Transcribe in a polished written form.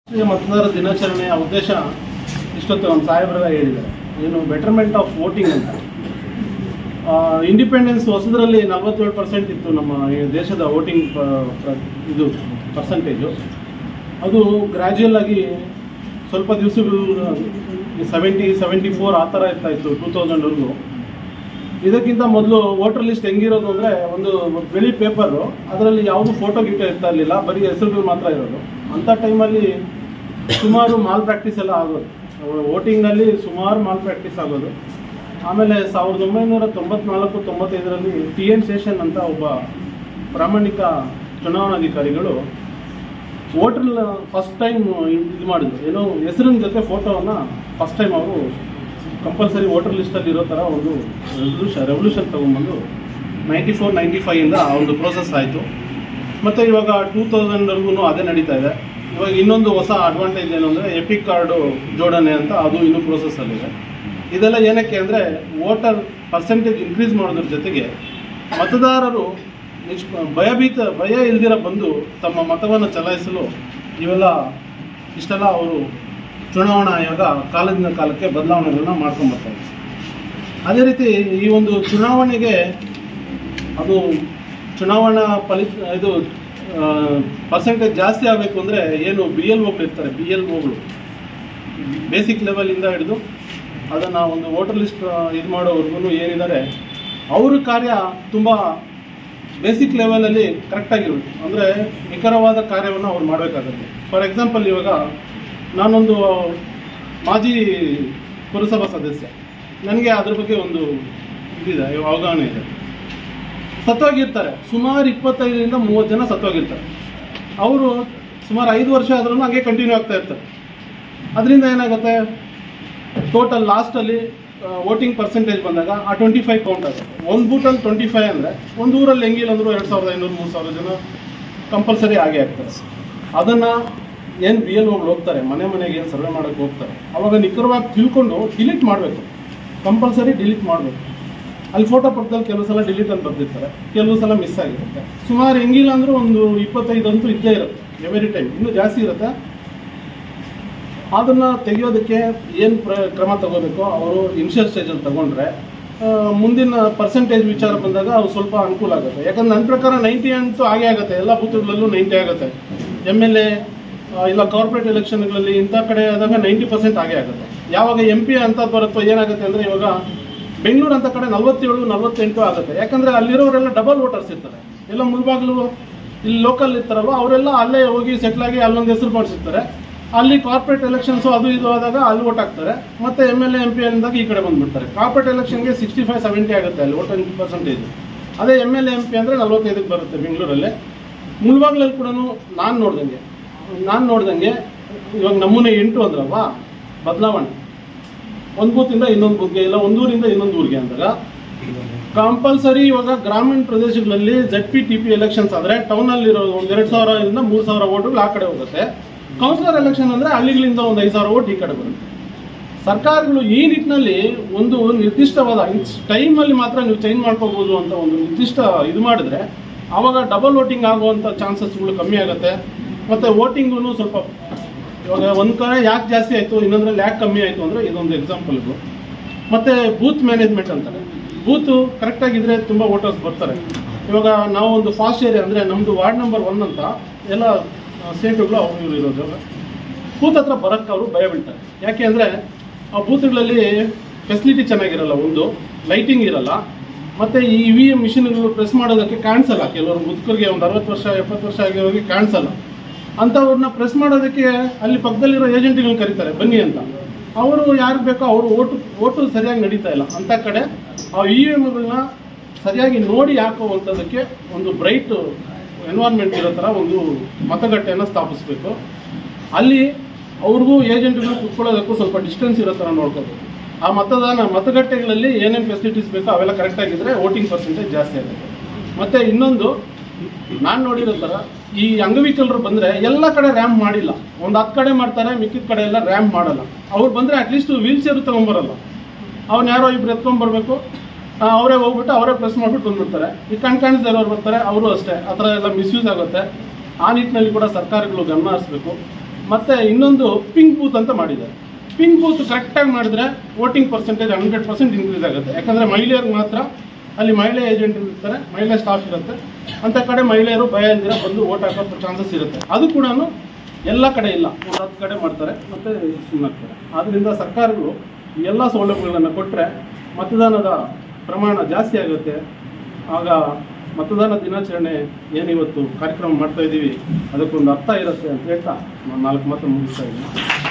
ಮತದಾರ ದಿನಾಚರಣೆಯ ಉದ್ದೇಶ ಇಷ್ಟೊತ್ತು ಒಂದು ಸಾಹೇಬ್ರ ಹೇಳಿದ್ದಾರೆ, ಏನು ಬೆಟರ್ಮೆಂಟ್ ಆಫ್ ವೋಟಿಂಗ್ ಅಂತ. ಇಂಡಿಪೆಂಡೆನ್ಸ್ ಹೊಸದರಲ್ಲಿ 47% ಇತ್ತು ನಮ್ಮ ದೇಶದ ವೋಟಿಂಗ್ ಇದು ಪರ್ಸೆಂಟೇಜು. ಅದು ಗ್ರ್ಯಾಜುಯಲ್ ಆಗಿ ಸ್ವಲ್ಪ ದಿವಸಗಳು 70-74 ಆ ಥರ ಇರ್ತಾಯಿತ್ತು 2000ವರೆಗೂ. ಇದಕ್ಕಿಂತ ಮೊದಲು ವೋಟರ್ ಲಿಸ್ಟ್ ಹೆಂಗಿರೋದು ಅಂದರೆ ಒಂದು ಬಿಳಿ ಪೇಪರು, ಅದರಲ್ಲಿ ಯಾವುದು ಫೋಟೋ ಗೀಟೋ ಇರ್ತಾ ಇರಲಿಲ್ಲ, ಬರೀ ಹೆಸರುಗಳು ಮಾತ್ರ ಇರೋದು. ಅಂಥ ಟೈಮಲ್ಲಿ ಸುಮಾರು ಮಾಲ್ ಪ್ರಾಕ್ಟೀಸ್ ಎಲ್ಲ ಆಗೋದು, ವೋಟಿಂಗಲ್ಲಿ ಸುಮಾರು ಮಾಲ್ ಪ್ರಾಕ್ಟೀಸ್ ಆಗೋದು. ಆಮೇಲೆ 1994-95ರಲ್ಲಿ TN ಶೇಷನ್ ಅಂತ ಒಬ್ಬ ಪ್ರಾಮಾಣಿಕ ಚುನಾವಣಾಧಿಕಾರಿಗಳು ವೋಟರ್ ಫಸ್ಟ್ ಟೈಮ್ ಇದು ಮಾಡಿದ್ರು, ಏನೋ ಹೆಸರಿನ ಜೊತೆ ಫೋಟೋವನ್ನು ಫಸ್ಟ್ ಟೈಮ್ ಅವರು ಕಂಪಲ್ಸರಿ ವೋಟರ್ ಲಿಸ್ಟಲ್ಲಿ ಇರೋ ಥರ ಒಂದು ರೆವಲ್ಯೂಷನ್ ತೊಗೊಂಬಂದು 94-95ಇಂದ ಆ ಒಂದು ಪ್ರೋಸೆಸ್ ಆಯಿತು. ಮತ್ತು ಇವಾಗ 2000ವರೆಗೂ ಅದೇ ನಡೀತಾ ಇದೆ. ಇವಾಗ ಇನ್ನೊಂದು ಹೊಸ ಅಡ್ವಾಂಟೇಜ್ ಏನು ಅಂದರೆ ಎಪಿಕ್ ಕಾರ್ಡು ಜೋಡಣೆ ಅಂತ, ಅದು ಇನ್ನೂ ಪ್ರೋಸೆಸ್ಸಲ್ಲಿದೆ. ಇದೆಲ್ಲ ಏನಕ್ಕೆ ಅಂದರೆ ವೋಟರ್ ಪರ್ಸೆಂಟೇಜ್ ಇನ್ಕ್ರೀಸ್ ಮಾಡೋದ್ರ ಜೊತೆಗೆ ಮತದಾರರು ಭಯ ಇಲ್ದಿರ ಬಂದು ತಮ್ಮ ಮತವನ್ನು ಚಲಾಯಿಸಲು ಇಷ್ಟೆಲ್ಲ ಅವರು ಚುನಾವಣಾ ಆಯೋಗ ಕಾಲದಿಂದ ಕಾಲಕ್ಕೆ ಬದಲಾವಣೆಗಳನ್ನ ಮಾಡ್ಕೊಂಡ್ಬರ್ತಾರೆ. ಅದೇ ರೀತಿ ಈ ಒಂದು ಚುನಾವಣೆಗೆ ಅದು ಚುನಾವಣಾ ಇದು ಪರ್ಸೆಂಟೇಜ್ ಜಾಸ್ತಿ ಆಗಬೇಕು ಅಂದರೆ ಏನು BLOಗಳು ಇರ್ತಾರೆ, BLOಗಳು ಬೇಸಿಕ್ ಲೆವೆಲಿಂದ ಹಿಡಿದು ಅದನ್ನು ಒಂದು ವೋಟರ್ ಲಿಸ್ಟ್ ಇದು ಮಾಡೋವರೆಗೂ ಏನಿದ್ದಾರೆ ಅವ್ರ ಕಾರ್ಯ ತುಂಬ ಬೇಸಿಕ್ ಲೆವೆಲಲ್ಲಿ ಕರೆಕ್ಟಾಗಿರ್ಬೇಕು. ಅಂದರೆ ನಿಖರವಾದ ಕಾರ್ಯವನ್ನು ಅವ್ರು ಮಾಡಬೇಕಾಗುತ್ತೆ. ಫಾರ್ ಎಕ್ಸಾಂಪಲ್, ಇವಾಗ ನಾನೊಂದು ಮಾಜಿ ಪುರಸಭಾ ಸದಸ್ಯ, ನನಗೆ ಅದ್ರ ಬಗ್ಗೆ ಒಂದು ಇದಿದೆ, ಅವಗಾಹನೆ ಇದೆ. ಸತ್ತೋಗಿರ್ತಾರೆ, ಸುಮಾರು 25-30 ಜನ ಸತ್ತೋಗಿರ್ತಾರೆ. ಅವರು ಸುಮಾರು 5 ವರ್ಷ ಆದ್ರೂ ಹಾಗೆ ಕಂಟಿನ್ಯೂ ಆಗ್ತಾ ಇರ್ತಾರೆ. ಅದರಿಂದ ಏನಾಗುತ್ತೆ, ಟೋಟಲ್ ಲಾಸ್ಟಲ್ಲಿ ವೋಟಿಂಗ್ ಪರ್ಸೆಂಟೇಜ್ ಬಂದಾಗ ಆ 25 ಕೌಂಟ್ ಆಗುತ್ತೆ. ಒಂದು ಬೂಟಲ್ಲಿ 25 ಅಂದರೆ ಒಂದು ಊರಲ್ಲಿ ಹೆಂಗಿಲ್ಲ ಅಂದರೂ 2500-3000 ಜನ ಕಂಪಲ್ಸರಿ ಆಗೇ ಆಗ್ತಾರೆ. ಅದನ್ನು ಏನು BLOಗಳು ಹೋಗ್ತಾರೆ, ಮನೆಗೆ ಏನು ಸರ್ವೆ ಮಾಡೋಕ್ಕೆ ಹೋಗ್ತಾರೆ, ಅವಾಗ ನಿಖರವಾಗಿ ತಿಳ್ಕೊಂಡು ಡಿಲೀಟ್ ಮಾಡಬೇಕು, ಕಂಪಲ್ಸರಿ ಡಿಲೀಟ್ ಮಾಡಬೇಕು. ಅಲ್ಲಿ ಫೋಟೋ ಪಕ್ಕದಲ್ಲಿ ಕೆಲವು ಸಲ ಡಿಲೀಟ್ ಅಂತ ಬರ್ತಿರ್ತಾರೆ, ಕೆಲವು ಸಲ ಮಿಸ್ ಆಗಿರುತ್ತೆ. ಸುಮಾರು ಹೆಂಗಿಲ್ಲ ಅಂದರೂ ಒಂದು 25 ಅಂತೂ ಇದ್ದೇ ಇರುತ್ತೆ ಎವ್ರಿ ಟೈಮ್, ಇನ್ನೂ ಜಾಸ್ತಿ ಇರುತ್ತೆ. ಅದನ್ನು ತೆಗೆಯೋದಕ್ಕೆ ಏನು ಕ್ರಮ ತಗೋಬೇಕೋ ಅವರು ಇನಿಷಿಯಲ್ ಸ್ಟೇಜಲ್ಲಿ ತಗೊಂಡ್ರೆ ಮುಂದಿನ ಪರ್ಸೆಂಟೇಜ್ ವಿಚಾರ ಬಂದಾಗ ಅವು ಸ್ವಲ್ಪ ಅನುಕೂಲ ಆಗುತ್ತೆ. ಯಾಕಂದ್ರೆ ನನ್ನ ಪ್ರಕಾರ 90 ಅಂತೂ ಆಗೇ ಆಗುತ್ತೆ, ಎಲ್ಲ ಬೂತ್ಗಳಲ್ಲೂ 90 ಆಗುತ್ತೆ. MLA ಇಲ್ಲ ಕಾರ್ಪೊರೇಟ್ ಎಲೆಕ್ಷನ್ಗಳಲ್ಲಿ ಇಂಥ ಕಡೆ ಆದಾಗ 90% ಆಗೇ ಆಗುತ್ತೆ. ಯಾವಾಗ MP ಅಂತ ಬರುತ್ತೋ ಏನಾಗುತ್ತೆ ಅಂದರೆ, ಇವಾಗ ಬೆಂಗಳೂರು ಅಂತ ಕಡೆ 47-48 ಆಗುತ್ತೆ. ಯಾಕಂದರೆ ಅಲ್ಲಿರೋರೆಲ್ಲ ಡಬಲ್ ವೋಟರ್ಸ್ ಇರ್ತಾರೆ, ಎಲ್ಲ ಮುಳ್ಬಾಗ್ಲು ಇಲ್ಲಿ ಲೋಕಲ್ ಇರ್ತಾರಲ್ವ, ಅವರೆಲ್ಲ ಅಲ್ಲೇ ಹೋಗಿ ಸೆಟ್ಲಾಗಿ ಅಲ್ಲೊಂದು ಹೆಸರು ಮಾಡಿಸಿರ್ತಾರೆ. ಅಲ್ಲಿ ಕಾರ್ಪೊರೇಟ್ ಎಲೆಕ್ಷನ್ಸು ಅದು ಇದು ಆದಾಗ ಅಲ್ಲಿ ವೋಟ್ ಹಾಕ್ತಾರೆ, ಮತ್ತು MLA MP ಅಂದಾಗ ಈ ಕಡೆ ಬಂದುಬಿಡ್ತಾರೆ. ಕಾರ್ಪೊರೇಟ್ ಎಲೆಕ್ಷನ್ಗೆ 65-70 ಆಗುತ್ತೆ ಅಲ್ಲಿ ವೋಟಿಂಗ್ ಪರ್ಸೆಂಟೇಜ್. ಅದೇ MLA MP ಅಂದರೆ 45ಕ್ಕೆ ಬರುತ್ತೆ ಬೆಂಗಳೂರಲ್ಲೇ. ಮುಳ್ಬಾಗ್ಲಲ್ಲಿ ಕೂಡ ನಾನು ನೋಡ್ದಂಗೆ ಇವಾಗ ನಮ್ಮನೆ 8 ಅಂದ್ರಲ್ವಾ ಬದಲಾವಣೆ, ಒಂದು ಬೂತಿಂದ ಇನ್ನೊಂದು ಬೂತ್ಗೆ, ಇಲ್ಲ ಒಂದೂರಿಂದ ಇನ್ನೊಂದು ಊರಿಗೆ ಅಂದಾಗ ಕಂಪಲ್ಸರಿ ಇವಾಗ ಗ್ರಾಮೀಣ ಪ್ರದೇಶಗಳಲ್ಲಿ ZP-TP ಎಲೆಕ್ಷನ್ಸ್ ಆದರೆ ಟೌನಲ್ಲಿರೋ ಒಂದು 2000-3000 ವೋಟುಗಳು ಆ ಕಡೆ ಹೋಗುತ್ತೆ. ಕೌನ್ಸಿಲರ್ ಎಲೆಕ್ಷನ್ ಅಂದರೆ ಹಳ್ಳಿಗಳಿಂದ ಒಂದು 5000 ವೋಟ್ ಈ ಕಡೆ ಬರುತ್ತೆ. ಸರ್ಕಾರಗಳು ಈ ನಿಟ್ಟಿನಲ್ಲಿ ಒಂದು ನಿರ್ದಿಷ್ಟವಾದ ಟೈಮಲ್ಲಿ ಮಾತ್ರ ನೀವು ಚೇಂಜ್ ಮಾಡ್ಕೋಬೋದು ಅಂತ ಒಂದು ನಿರ್ದಿಷ್ಟ ಇದು ಮಾಡಿದ್ರೆ ಆವಾಗ ಡಬಲ್ ವೋಟಿಂಗ್ ಆಗುವಂಥ ಚಾನ್ಸಸ್ಗಳು ಕಮ್ಮಿ ಆಗುತ್ತೆ. ಮತ್ತು ವೋಟಿಂಗೂ ಸ್ವಲ್ಪ ಇವಾಗ ಒಂದು ಕಡೆ ಯಾಕೆ ಜಾಸ್ತಿ ಆಯಿತು, ಇನ್ನೊಂದ್ರಲ್ಲಿ ಯಾಕೆ ಕಮ್ಮಿ ಆಯಿತು ಅಂದರೆ ಇದೊಂದು ಎಕ್ಸಾಂಪಲ್ಗಳು. ಮತ್ತು ಬೂತ್ ಮ್ಯಾನೇಜ್ಮೆಂಟ್ ಅಂತಾರೆ, ಬೂತು ಕರೆಕ್ಟಾಗಿದ್ದರೆ ತುಂಬ ವೋಟರ್ಸ್ ಬರ್ತಾರೆ. ಇವಾಗ ನಾವು ಒಂದು ಫಾಸ್ಟ್ ಏರಿಯಾ ಅಂದರೆ ನಮ್ಮದು ವಾರ್ಡ್ ನಂಬರ್ 1 ಅಂತ ಎಲ್ಲ ಸೇಟುಗಳು ಅವರು ಇವರು ಇರೋದು, ಬೂತ್ ಹತ್ರ ಬರೋಕ್ಕೆ ಅವರು ಭಯ ಬೀಳ್ತಾರೆ. ಯಾಕೆ ಅಂದರೆ ಆ ಬೂತ್ಗಳಲ್ಲಿ ಫೆಸಿಲಿಟಿ ಚೆನ್ನಾಗಿರಲ್ಲ, ಒಂದು ಲೈಟಿಂಗ್ ಇರಲ್ಲ, ಮತ್ತು ಈ EVM ಮಿಷಿನ್ಗಳು ಪ್ರೆಸ್ ಮಾಡೋದಕ್ಕೆ ಕಾಣಿಸಲ್ಲ. ಕೆಲವರು ಮುದುಕರಿಗೆ ಒಂದು 60 ವರ್ಷ 70 ವರ್ಷ ಆಗಿರೋರಿಗೆ ಕಾಣಿಸಲ್ಲ. ಅಂಥವ್ರನ್ನ ಪ್ರೆಸ್ ಮಾಡೋದಕ್ಕೆ ಅಲ್ಲಿ ಪಕ್ಕದಲ್ಲಿರೋ ಏಜೆಂಟ್ಗಳನ್ನ ಕರೀತಾರೆ ಬನ್ನಿ ಅಂತ. ಅವರು ಯಾರಿಗೆ ಬೇಕೋ ಅವರು ಓಟು ಸರಿಯಾಗಿ ನಡೀತಾ ಇಲ್ಲ. ಅಂಥ ಕಡೆ ಆ EVMಗಳನ್ನ ಸರಿಯಾಗಿ ನೋಡಿ ಹಾಕುವಂಥದ್ದಕ್ಕೆ ಒಂದು ಬ್ರೈಟ್ ಎನ್ವೈರ್ಮೆಂಟ್ ಇರೋ ಥರ ಒಂದು ಮತಗಟ್ಟೆಯನ್ನು ಸ್ಥಾಪಿಸಬೇಕು. ಅಲ್ಲಿ ಅವ್ರಿಗೂ ಏಜೆಂಟ್ಗಳು ಕುತ್ಕೊಳ್ಳೋದಕ್ಕೂ ಸ್ವಲ್ಪ ಡಿಸ್ಟೆನ್ಸ್ ಇರೋ ಥರ ನೋಡ್ಕೋಬೇಕು. ಆ ಮತಗಟ್ಟೆಗಳಲ್ಲಿ ಏನೇನು ಫೆಸಿಲಿಟೀಸ್ ಬೇಕೋ ಅವೆಲ್ಲ ಕರೆಕ್ಟಾಗಿದ್ದರೆ ವೋಟಿಂಗ್ ಪರ್ಸೆಂಟೇಜ್ ಜಾಸ್ತಿ ಆಗುತ್ತೆ. ಮತ್ತು ಇನ್ನೊಂದು ನಾನು ನೋಡಿರೋ ಥರ ಈ ಅಂಗವಿಕಲರು ಬಂದರೆ ಎಲ್ಲ ಕಡೆ ರ್ಯಾಂಪ್ ಮಾಡಿಲ್ಲ, ಒಂದು 10 ಕಡೆ ಮಾಡ್ತಾರೆ, ಮಿಕ್ಕಿದ ಕಡೆ ಎಲ್ಲ ರ್ಯಾಂಪ್ ಮಾಡಲ್ಲ. ಅವ್ರು ಬಂದರೆ ಅಟ್ಲೀಸ್ಟ್ ವೀಲ್ ಚೇರು ತೊಗೊಂಬರಲ್ಲ, ಅವ್ನು ಯಾರೋ ಇಬ್ಬರು ಎತ್ಕೊಂಡ್ಬರ್ಬೇಕು, ಅವರೇ ಹೋಗ್ಬಿಟ್ಟು ಅವರೇ ಪ್ರೆಸ್ ಮಾಡಿಬಿಟ್ಟು ಬಂದುಬಿಡ್ತಾರೆ. ಈ ಕಾಣಿಸ್ದವ್ರು ಬರ್ತಾರೆ, ಅವರು ಅಷ್ಟೇ. ಆ ಥರ ಎಲ್ಲ ಮಿಸ್ಯೂಸ್ ಆಗುತ್ತೆ. ಆ ನಿಟ್ಟಿನಲ್ಲಿ ಕೂಡ ಸರ್ಕಾರಗಳು ಗಮನ ಹರಿಸಬೇಕು. ಮತ್ತು ಇನ್ನೊಂದು ಪಿಂಕ್ ಬೂತ್ ಅಂತ ಮಾಡಿದ್ದಾರೆ. ಪಿಂಕ್ ಬೂತ್ ಕರೆಕ್ಟಾಗಿ ಮಾಡಿದ್ರೆ ವೋಟಿಂಗ್ ಪರ್ಸೆಂಟೇಜ್ 100% ಇನ್ಕ್ರೀಸ್ ಆಗುತ್ತೆ. ಯಾಕಂದರೆ ಮಹಿಳೆಯರಿಗೆ ಮಾತ್ರ ಅಲ್ಲಿ ಮಹಿಳೆ ಏಜೆಂಟ್ ಇರ್ತಾರೆ, ಮಹಿಳೆ ಸ್ಟಾಫ್ ಇರುತ್ತೆ, ಅಂಥ ಕಡೆ ಮಹಿಳೆಯರು ಭಯ ಇಲ್ದಿರ ಬಂದು ವೋಟ್ ಹಾಕೋ ಚಾನ್ಸಸ್ ಇರುತ್ತೆ. ಅದು ಕೂಡ ಎಲ್ಲ ಕಡೆ ಇಲ್ಲ, ಒಂದು 10 ಕಡೆ ಮಾಡ್ತಾರೆ ಮತ್ತು ಸುಮ್ಮನಾಗ್ತಾರೆ. ಆದ್ದರಿಂದ ಸರ್ಕಾರಗಳು ಎಲ್ಲ ಸೌಲಭ್ಯಗಳನ್ನು ಕೊಟ್ಟರೆ ಮತದಾನದ ಪ್ರಮಾಣ ಜಾಸ್ತಿ ಆಗುತ್ತೆ. ಆಗ ಮತದಾನ ದಿನಾಚರಣೆ ಏನಿವತ್ತು ಕಾರ್ಯಕ್ರಮ ಮಾಡ್ತಾ ಇದ್ದೀವಿ ಅದಕ್ಕೊಂದು ಅರ್ಥ ಇರುತ್ತೆ ಅಂತ ಹೇಳ್ತಾ ನಾನು 4 ಮಾತು ಮುಗಿಸ್ತಾ ಇದ್ದೀನಿ.